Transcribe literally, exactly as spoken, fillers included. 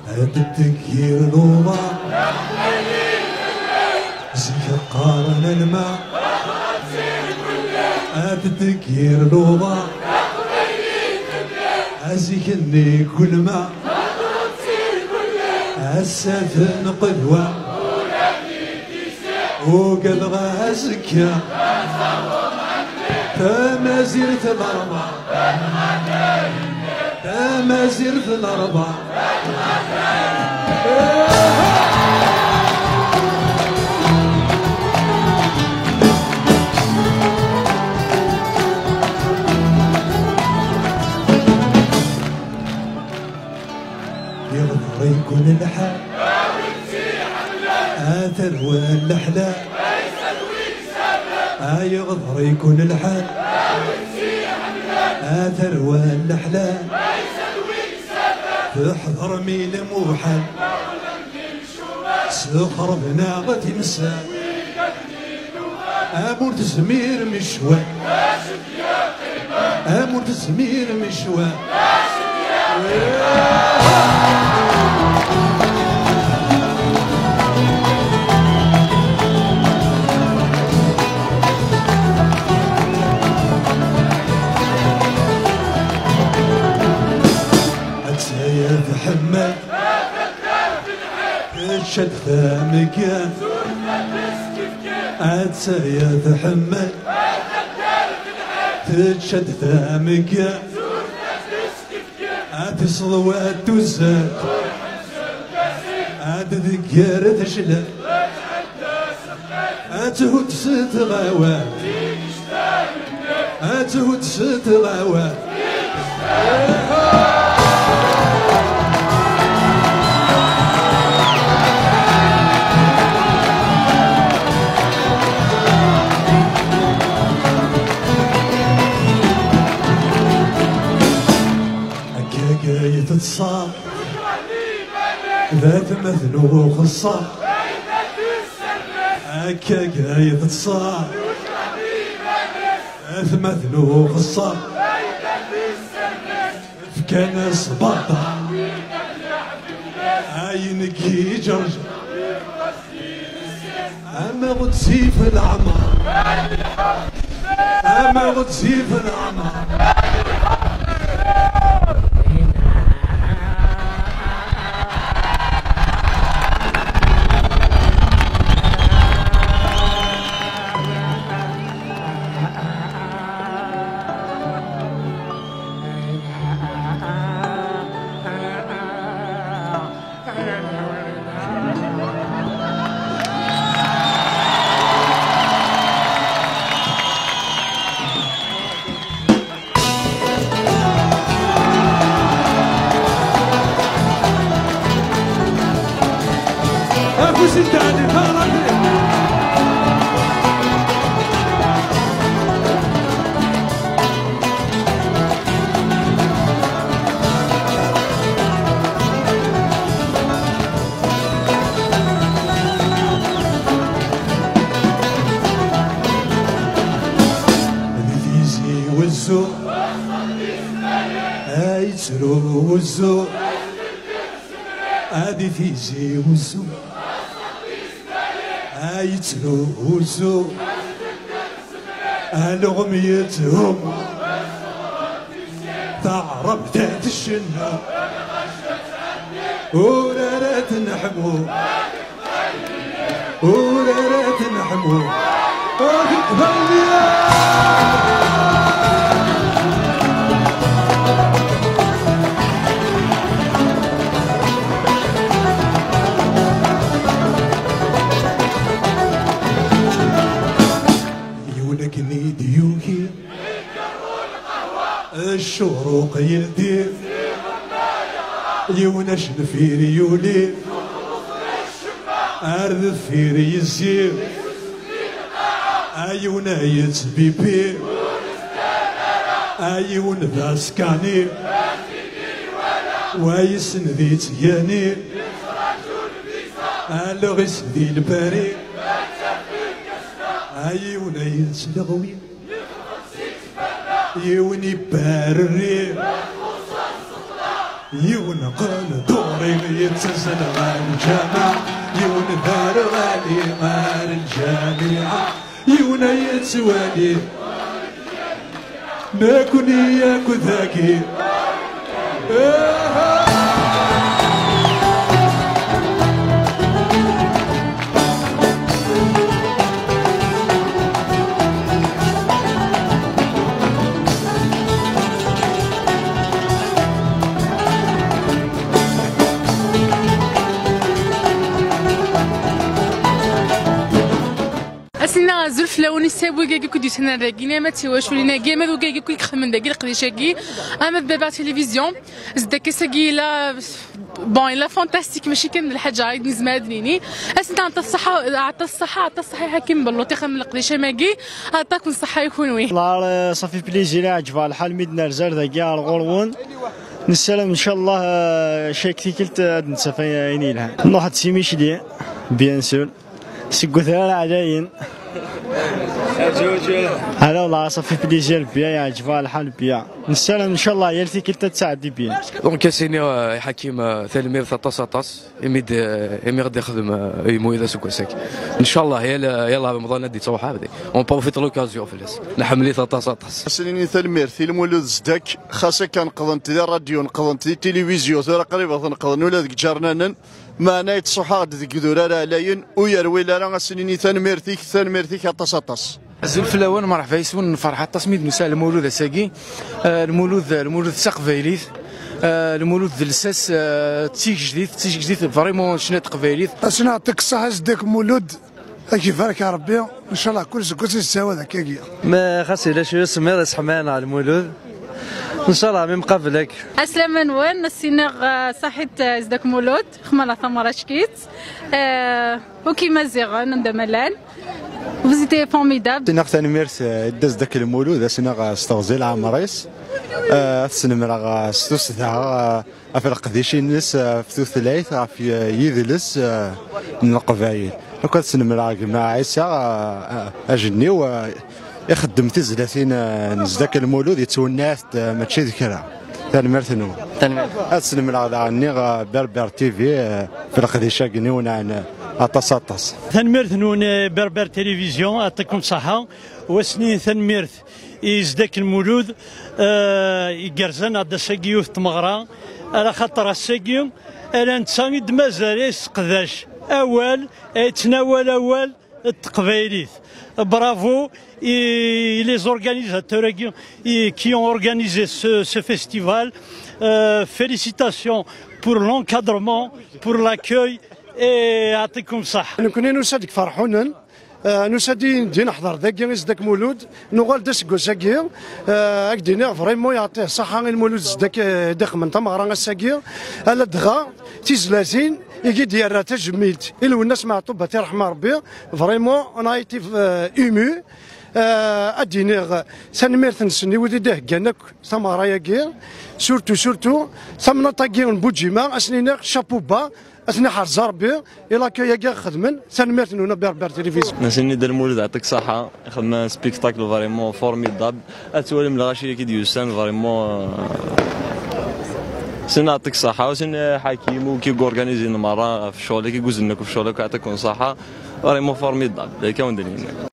التكير نوضة زيك قارن الماء التكير نوضة أزيكني كل ما السفن قدوة وقد غازك فما زرت الأربع فما زرت الأربع يغفر يكون الحال آثر والأحلام يغفر يكون الحال آثر والأحلام تحضر ميل موحل سخر بناغة مساء أمور تسمير مشوى أمور تسمير مشوى أتسايا تحمل تشد ثامك أتسايا تحمل تشد ثامك أتصل وتزاد أتذكر تشلل أتهد ست غوات أتهد ست غوات جاي تتصار ذات مثنو خصار هكا جاي تتصار ذات مثنو خصار فكان صباطة عينك يجرجر أما غد سيف العمر أما غد سيف العمر يتسرو والزو هادي فيزي والزو يتسرو والزو الغميتهم تعرف تحت الشنة ورارات نحمو ورارات نحمو يونكني ديوكي الشروق يلدي يونش نفير يولي أرض فير يزير أيونا يتبيبي أيون ذاسكاني ويسن ذي تياني الغس ذي الباري أيونا يتلغوي يوني بارري يون قال دوري يتزن غير الجامع يون دار غالي غير الجامعة يون يتوالي ناكل ياكل ذاكي أسنا زلف لوني سابوا جاي كودي سنة راجينا ما تسواش ولينا جاي ما ذو جاي كوي خمن داقي القديشاكي أما بابا تلفزيون زدك ساقي لا بون لا فانتاستيك ماشي كان الحاجة عيد نزمادنيني أسنا عطا الصحة عطا الصحة عطا الصحة حكيم بالله تخمن القديشة ماكي عطاكم الصحة يكون وين والله صافي بليزير عجبها الحال ميدنا رزار ذاكي الغرون نسلم ان شاء الله شاكتي كلت نسى فيني لها نوحد سيميش لي بيان سور سكوثار عليين هلا والله صافي بليزير بيا يعجبها الحال بيا نسلم ان شاء الله يلتي كلت تساعدي بيا دونك سيني حكيم ثلميذ ثطاس ثطاس يميد يمي غادي يخدم يمويدا سكوساك ان شاء الله يلا يلا رمضان ندي تصوح هذه اون بروفيت لوكازيون فلاس نحملي ثطاس ثطاس سنيني ثلمير في المولود زدك خاصة كان قضنت ذا راديو قضنت ذي تلفزيون ثرا قريبا نقضن ولا ذيك جارنانا ما نايت صحاد ذيك ذورا لاين ويروي لا سنيني ثلمير ثيك ثلمير ثيك ثطاس ثطاس زلف الاول مرحبا يسون فرحه تصميد نساء المولود ساقي المولود المولود سقفايليث المولود لساس تيك جديد تيك جديد فريمون شنات قفايليث اسنا نعطيك الصحه زدك مولود كيف راك يا ربي ان شاء الله كل كل يستوى ذاك كي ما خاص الا شويه سمير سحمان على المولود ان شاء الله من قبلك اسلام وين السيناغ صحيت زدك مولود خمالة ثمرة شكيت وكيما زيغان ندملان Vous étiez formidable. سنة ثانميرث داز داك المولود سنة استغزيل عمريس سنمرا ستوس تاع في القديشي نس في ثلاث في يذلس من القبائل وكان سنمرا مع عيسى اجني و يخدم تزلاتين نزداك المولود يتوناث ماشي ذكرى ثانميرث نو ثانميرث سنمرا عني بربر تي في في القديشة قنيونا أطاس أطاس ثنميرث نون بربر تلفزيون يعطيكم صحة وسنين ثنميرث يزدك المولود يقرزن هذا الساقيو في تمغرا على خاطر الساقيو الا نتساند مازال يسقداش اول يتناول اول التقبايليث برافو et les organisateurs qui ont organisé ce, ce festival euh, félicitations pour l'encadrement pour l'accueil يعطيكم صح. كنا نسادك فرحونا نسادي ندي نحضر ذاك زدك مولود نغال داس كوزاكي اكدينا فريمون يعطيه الصحه المولود زدك داخل من تمغرا الساكي على دغا تيزلازين يجي ديال تجميلت الو الناس مع طوبه ترحم ربي فريمون انا ايتي ايمو اديني سنميرث نسني ودي ده كانك ثمره ياكي سورتو سورتو ثمنا طاكي بوجيما اسنينا شابو با اسنا حرز ربي الا كيا خدمن سنميرث نونا بربر تلفزيون نسني دير المولد يعطيك صحه خدمه سبيكتاكل فريمون فورميدابل اتوالم الغاشي كي ديوسان فريمون سنة يعطيك صحة وسن حكيم وكي اورغانيزي مره في شغلك كي يقول لك في شغلك يعطيكم صحة فريمون فورميدابل كاين دليل